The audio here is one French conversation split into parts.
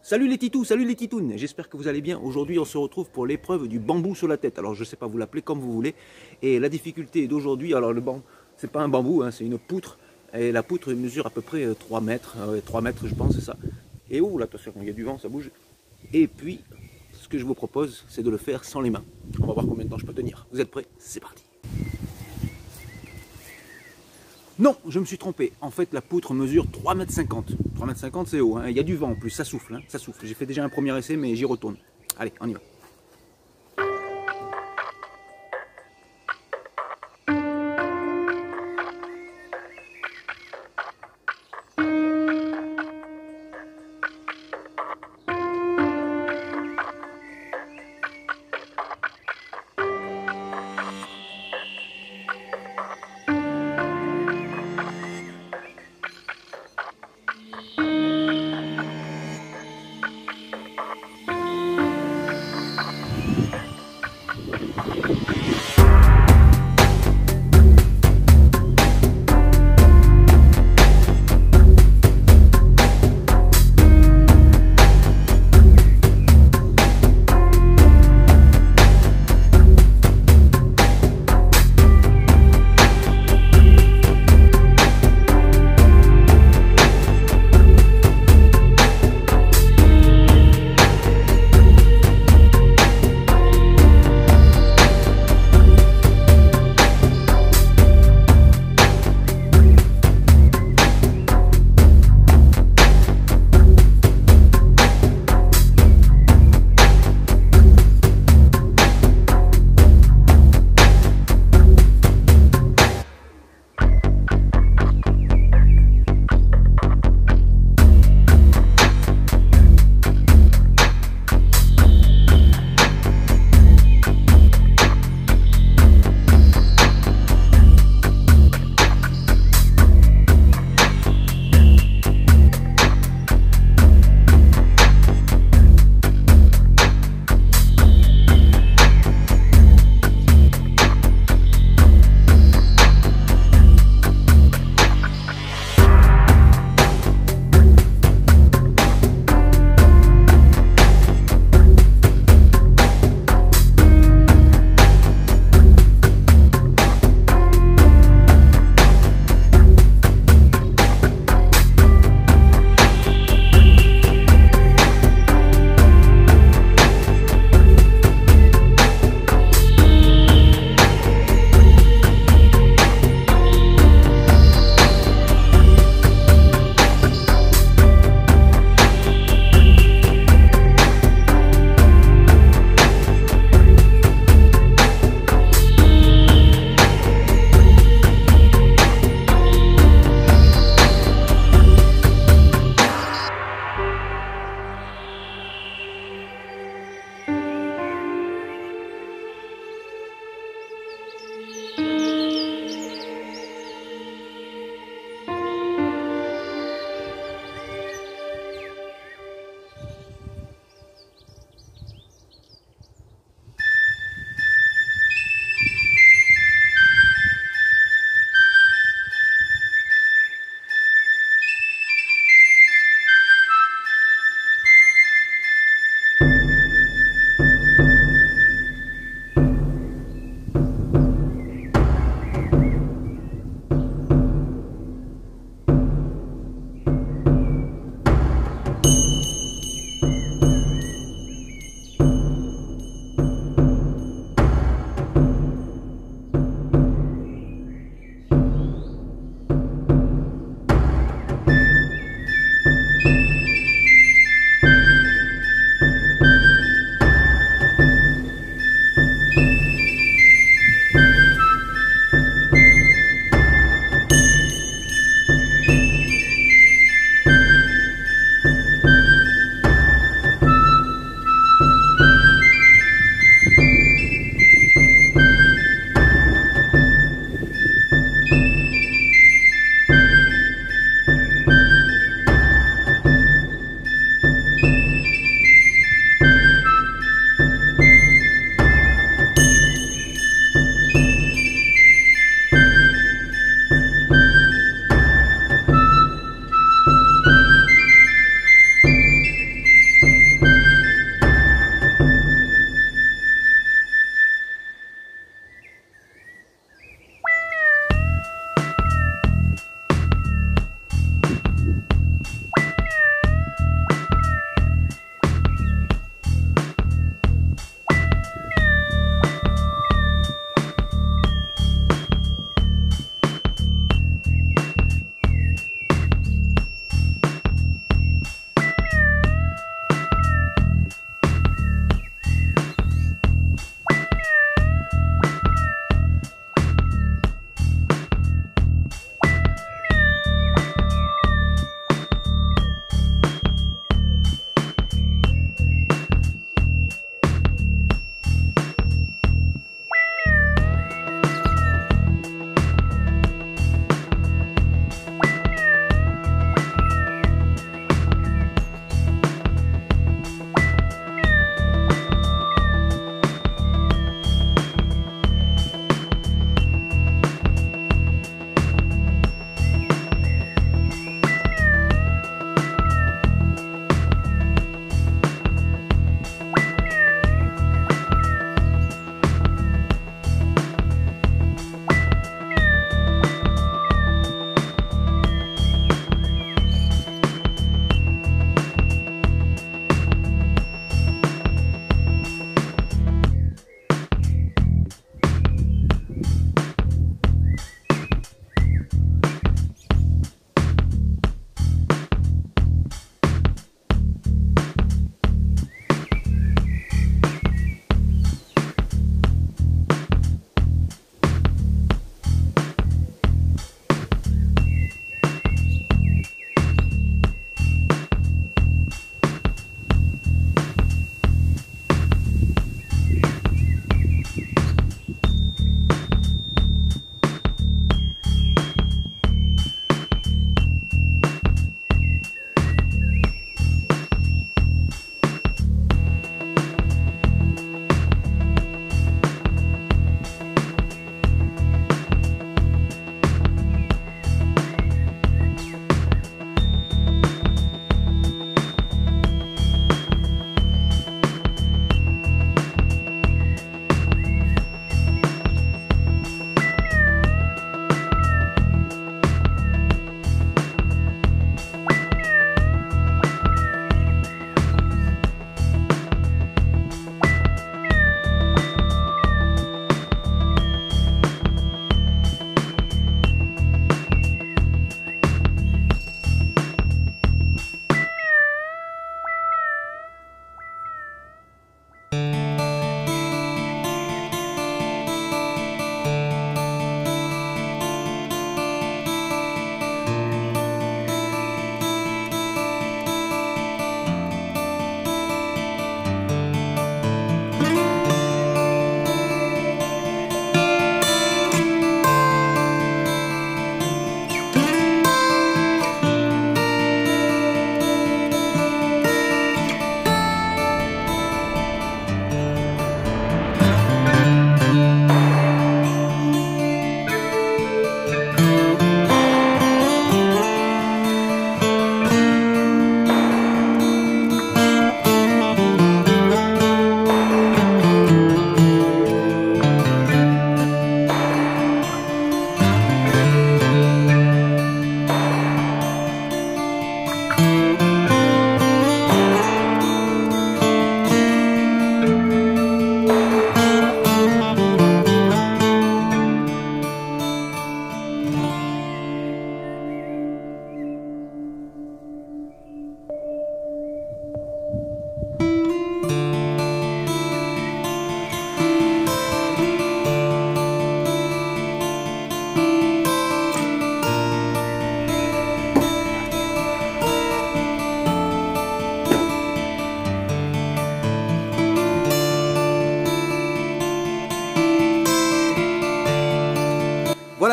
Salut les titous, salut les titounes, j'espère que vous allez bien. Aujourd'hui on se retrouve pour l'épreuve du bambou sur la tête. Alors je sais pas, vous l'appelez comme vous voulez. Et la difficulté d'aujourd'hui, alors le bambou, c'est pas un bambou, hein, c'est une poutre. Et la poutre mesure à peu près 3 mètres, 3 mètres je pense, c'est ça. Et oh là, attention, il y a du vent, ça bouge. Et puis, ce que je vous propose, c'est de le faire sans les mains. On va voir combien de temps je peux tenir. Vous êtes prêts? C'est parti. Non, je me suis trompé. En fait, la poutre mesure 3,50 m. 3,50 m, c'est haut. Hein. Il y a du vent en plus, ça souffle. Hein. Ça souffle. J'ai fait déjà un premier essai, mais j'y retourne. Allez, on y va.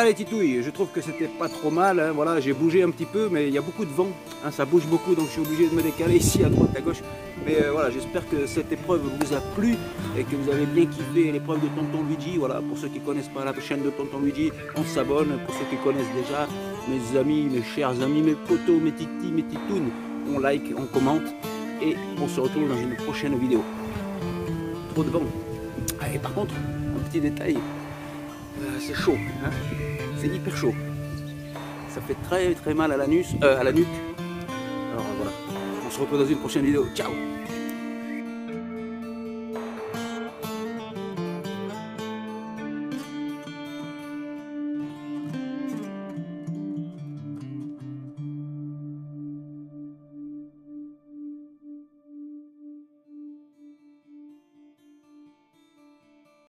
Voilà les titouilles, je trouve que c'était pas trop mal, hein. Voilà, j'ai bougé un petit peu, mais il y a beaucoup de vent, hein, ça bouge beaucoup, donc je suis obligé de me décaler ici à droite, à gauche. Mais voilà, j'espère que cette épreuve vous a plu et que vous avez bien kiffé l'épreuve de Tonton Luigi. Voilà, pour ceux qui ne connaissent pas la chaîne de Tonton Luigi, on s'abonne. Pour ceux qui connaissent déjà, mes amis, mes chers amis, mes potos, mes titis, mes titounes, on like, on commente et on se retrouve dans une prochaine vidéo. Trop de vent. Et par contre, un petit détail, c'est chaud, hein, c'est hyper chaud. Ça fait très très mal à la nuque. Alors voilà, on se retrouve dans une prochaine vidéo. Ciao!